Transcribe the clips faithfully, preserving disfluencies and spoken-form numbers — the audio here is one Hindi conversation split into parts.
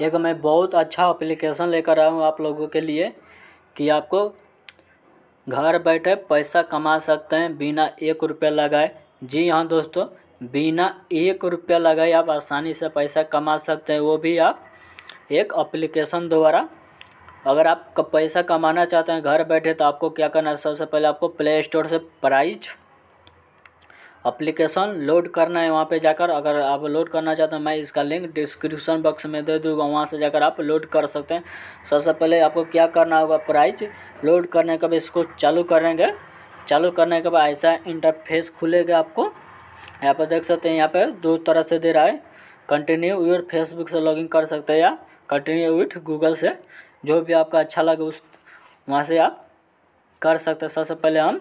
एक मैं बहुत अच्छा एप्लीकेशन लेकर आया हूँ आप लोगों के लिए कि आपको घर बैठे पैसा कमा सकते हैं बिना एक रुपया लगाए। जी हाँ दोस्तों, बिना एक रुपया लगाए आप आसानी से पैसा कमा सकते हैं, वो भी आप एक एप्लीकेशन द्वारा। अगर आप पैसा कमाना चाहते हैं घर बैठे तो आपको क्या करना है, सबसे पहले आपको प्ले स्टोर से प्राइज एप्लीकेशन लोड करना है। वहाँ पे जाकर अगर आप लोड करना चाहते हैं, मैं इसका लिंक डिस्क्रिप्शन बॉक्स में दे दूँगा, वहाँ से जाकर आप लोड कर सकते हैं। सबसे पहले आपको क्या करना होगा, प्राइज लोड करने के बाद इसको चालू करेंगे। चालू करने के बाद ऐसा इंटरफेस खुलेगा आपको। यहाँ पर देख सकते हैं, यहाँ पे दो तरह से दे रहा है, कंटिन्यू विथ फेसबुक से लॉगिन कर सकते हैं या कंटिन्यू विथ गूगल से, जो भी आपका अच्छा लगे उस वहाँ से आप कर सकते हैं। सबसे पहले हम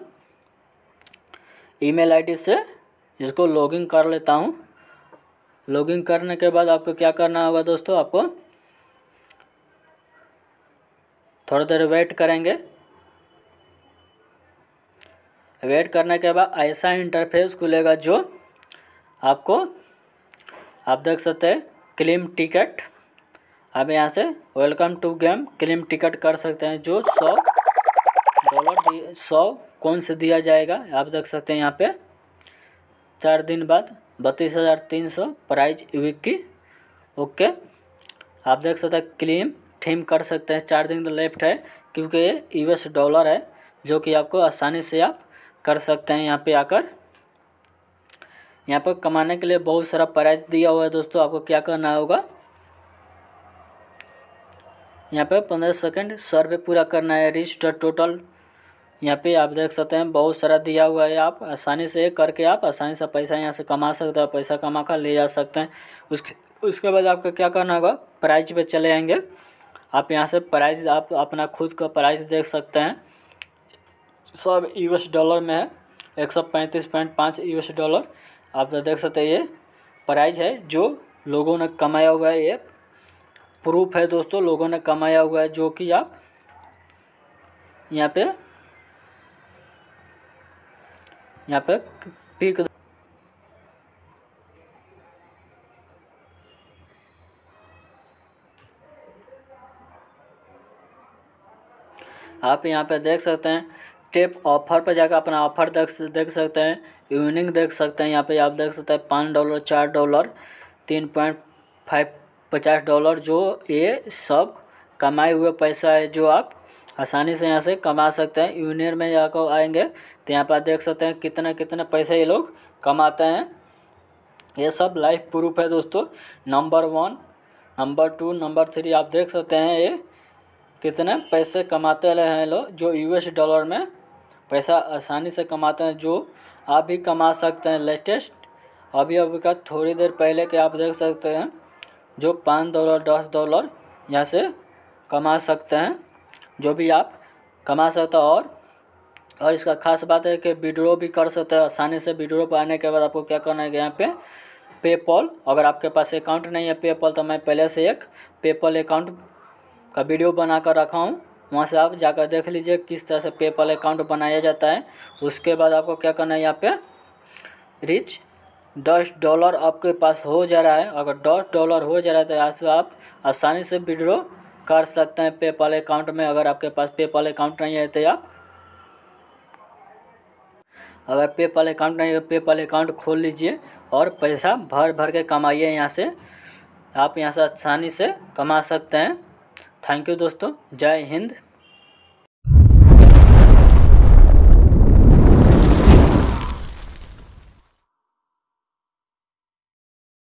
ईमेल आईडी से इसको लॉगिन कर लेता हूँ। लॉगिन करने के बाद आपको क्या करना होगा दोस्तों, आपको थोड़ी देर वेट करेंगे। वेट करने के बाद ऐसा इंटरफेस खुलेगा जो आपको, आप देख सकते हैं क्लेम टिकट। आप यहाँ से welcome to game claim ticket कर सकते हैं, जो सौ डॉलर सौ कौन से दिया जाएगा। आप देख सकते हैं यहाँ पे चार दिन बाद बत्तीस हज़ार तीन सौ प्राइज वीक की। ओके, आप देख सकते हैं क्लेम थीम कर सकते हैं। चार दिन तो लेफ्ट है क्योंकि ये यूएस डॉलर है, जो कि आपको आसानी से आप कर सकते हैं। यहाँ पे आकर यहाँ पर कमाने के लिए बहुत सारा प्राइज दिया हुआ है दोस्तों। आपको क्या करना होगा, यहाँ पे पंद्रह सेकंड सर्वे पूरा करना है, रिच द टोटल। यहाँ पे आप देख सकते हैं बहुत सारा दिया हुआ है। आप आसानी से करके आप आसानी से पैसा यहाँ से कमा सकते हैं, पैसा कमा कर ले जा सकते हैं। उसके उसके बाद आपको क्या करना होगा, प्राइज पे चले आएंगे। आप यहाँ से प्राइज आप अपना खुद का प्राइज देख सकते हैं। सब यूएस डॉलर में है, एक सौ पैंतीस पॉइंट पाँच यूएस डॉलर। आप देख सकते हैं ये प्राइज है जो लोगों ने कमाया हुआ है। ये प्रूफ है दोस्तों, लोगों ने कमाया हुआ है, जो कि आप यहाँ पे यहाँ पे पिक आप यहाँ पे देख सकते हैं। टेप ऑफर पे जाकर अपना ऑफर देख देख सकते हैं, इवनिंग देख सकते हैं। यहाँ पे आप देख सकते हैं पाँच डॉलर, चार डॉलर, तीन पॉइंट फाइव पचास डॉलर, जो ये सब कमाए हुए पैसा है, जो आप आसानी से यहाँ से कमा सकते हैं। यूनियन में जाकर आएंगे तो यहाँ पर देख सकते हैं कितने कितने पैसे ये लोग कमाते हैं। ये सब लाइव प्रूफ है दोस्तों। Number one, number two, number three, आप देख सकते हैं ये कितने पैसे कमाते रहे हैं लोग, जो यूएस डॉलर में पैसा आसानी से कमाते हैं, जो आप भी कमा सकते हैं। लेटेस्ट अभी अभी का थोड़ी देर पहले के आप देख सकते हैं, जो पाँच डॉलर दस डॉलर यहाँ से कमा सकते हैं, जो भी आप कमा सकते हैं। और और इसका खास बात है कि विड्रॉ भी कर सकते हैं आसानी से। विड्रॉ पर आने के बाद आपको क्या करना है, यहाँ पे पेपॉल, अगर आपके पास अकाउंट नहीं है पेपॉल, तो मैं पहले से एक पेपॉल अकाउंट का वीडियो बना कर रखा हूँ, वहाँ से आप जाकर देख लीजिए किस तरह से पेपॉल अकाउंट बनाया जाता है। उसके बाद आपको क्या करना है, यहाँ पे रिच दस डॉलर आपके पास हो जा रहा है। अगर दस डॉलर हो जा रहा है तो यहाँ से आप आसानी से विड्रॉ कर सकते हैं पेपॉल अकाउंट में। अगर आपके पास पेपॉल अकाउंट नहीं है तो आप अगर पेपॉल अकाउंट नहीं है तो पेपॉल अकाउंट खोल लीजिए और पैसा भर भर के कमाइए। यहाँ से आप यहाँ से आसानी से कमा सकते हैं। थैंक यू दोस्तों, जय हिंद।